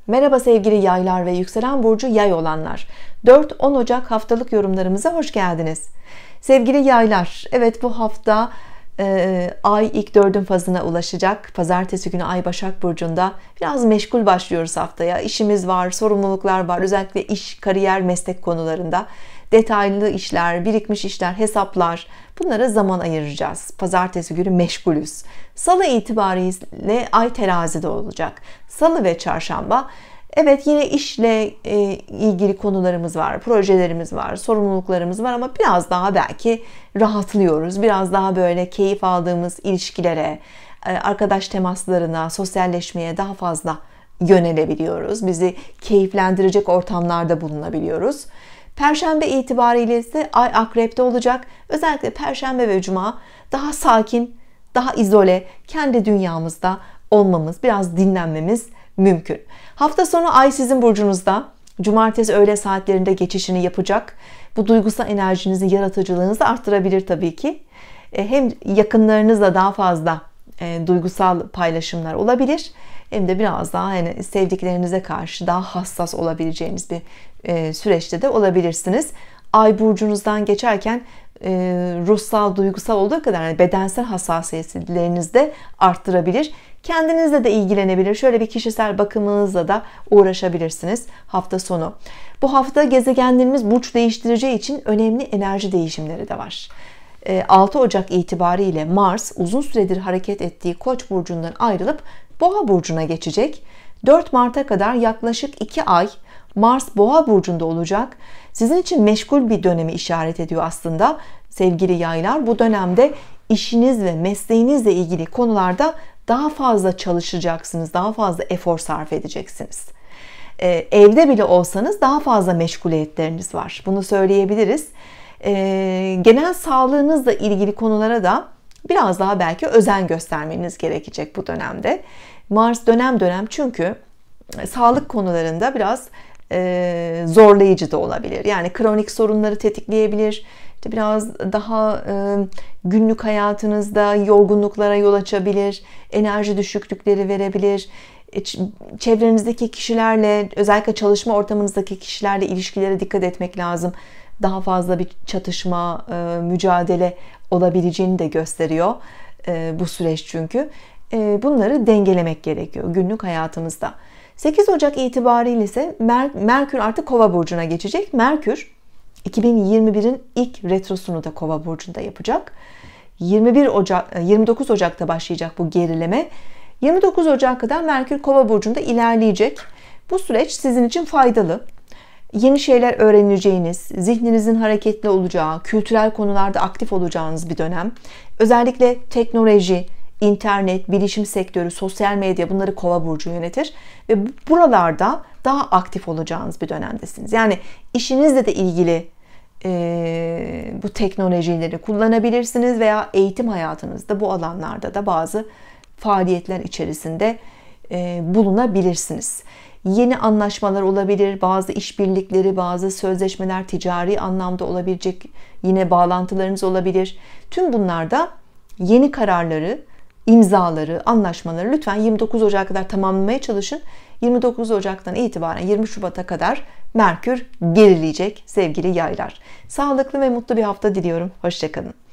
Merhaba sevgili yaylar ve yükselen burcu yay olanlar. 4-10 Ocak haftalık yorumlarımıza hoş geldiniz. Sevgili yaylar, evet bu hafta ay ilk 4'ün fazına ulaşacak. Pazartesi günü ay Başak Burcu'nda. Biraz meşgul başlıyoruz haftaya. İşimiz var, sorumluluklar var. Özellikle iş, kariyer, meslek konularında. Detaylı işler, birikmiş işler, hesaplar. Bunlara zaman ayıracağız. Pazartesi günü meşgulüz. Salı itibariyle ay terazide olacak. Salı ve çarşamba, evet yine işle ilgili konularımız var, projelerimiz var, sorumluluklarımız var ama biraz daha belki rahatlıyoruz. Biraz daha böyle keyif aldığımız ilişkilere, arkadaş temaslarına, sosyalleşmeye daha fazla yönelebiliyoruz. Bizi keyiflendirecek ortamlarda bulunabiliyoruz. Perşembe itibariyle ise ay akrepte olacak. Özellikle perşembe ve cuma daha sakin, daha izole, kendi dünyamızda olmamız, biraz dinlenmemiz mümkün. Hafta sonu ay sizin burcunuzda. Cumartesi öğle saatlerinde geçişini yapacak. Bu duygusal enerjinizi, yaratıcılığınızı arttırabilir tabii ki. Hem yakınlarınızla daha fazla duygusal paylaşımlar olabilir. Hem de biraz daha yani sevdiklerinize karşı daha hassas olabileceğiniz bir süreçte de olabilirsiniz. Ay burcunuzdan geçerken ruhsal, duygusal olduğu kadar yani bedensel hassasiyetlerinizi de arttırabilir. Kendinizle de ilgilenebilir. Şöyle bir kişisel bakımınızla da uğraşabilirsiniz hafta sonu. Bu hafta gezegenlerimiz burç değiştireceği için önemli enerji değişimleri de var. 6 Ocak itibariyle Mars uzun süredir hareket ettiği Koç burcundan ayrılıp Boğa burcuna geçecek. 4 Mart'a kadar yaklaşık 2 ay Mars Boğa burcunda olacak. Sizin için meşgul bir dönemi işaret ediyor aslında sevgili yaylar. Bu dönemde işiniz ve mesleğinizle ilgili konularda daha fazla çalışacaksınız, daha fazla efor sarf edeceksiniz. Evde bile olsanız daha fazla meşguliyetleriniz var. Bunu söyleyebiliriz. Genel sağlığınızla ilgili konulara da biraz daha belki özen göstermeniz gerekecek bu dönemde. Mars dönem dönem çünkü sağlık konularında biraz zorlayıcı da olabilir. Yani kronik sorunları tetikleyebilir. İşte biraz daha günlük hayatınızda yorgunluklara yol açabilir. Enerji düşüklükleri verebilir. Çevrenizdeki kişilerle, özellikle çalışma ortamınızdaki kişilerle ilişkilere dikkat etmek lazım. Daha fazla bir çatışma, mücadele olabileceğini de gösteriyor bu süreç çünkü. Bunları dengelemek gerekiyor günlük hayatımızda. 8 Ocak itibariyle ise Merkür artık Kova burcuna geçecek. Merkür 2021'in ilk retrosunu da Kova burcunda yapacak. 29 Ocak'ta başlayacak bu gerileme. 29 Ocak'a kadar Merkür Kova burcunda ilerleyecek. Bu süreç sizin için faydalı. Yeni şeyler öğreneceğiniz, zihninizin hareketli olacağı, kültürel konularda aktif olacağınız bir dönem. Özellikle teknoloji, internet, bilişim sektörü, sosyal medya bunları Kova burcu yönetir ve buralarda daha aktif olacağınız bir dönemdesiniz. Yani işinizle de ilgili bu teknolojileri kullanabilirsiniz veya eğitim hayatınızda bu alanlarda da bazı faaliyetler içerisinde bulunabilirsiniz. Yeni anlaşmalar olabilir, bazı işbirlikleri, bazı sözleşmeler ticari anlamda olabilecek yine bağlantılarınız olabilir. Tüm bunlarda yeni kararları, imzaları, anlaşmaları lütfen 29 Ocak'a kadar tamamlamaya çalışın. 29 Ocak'tan itibaren 20 Şubat'a kadar Merkür gerileyecek sevgili yaylar. Sağlıklı ve mutlu bir hafta diliyorum. Hoşça kalın.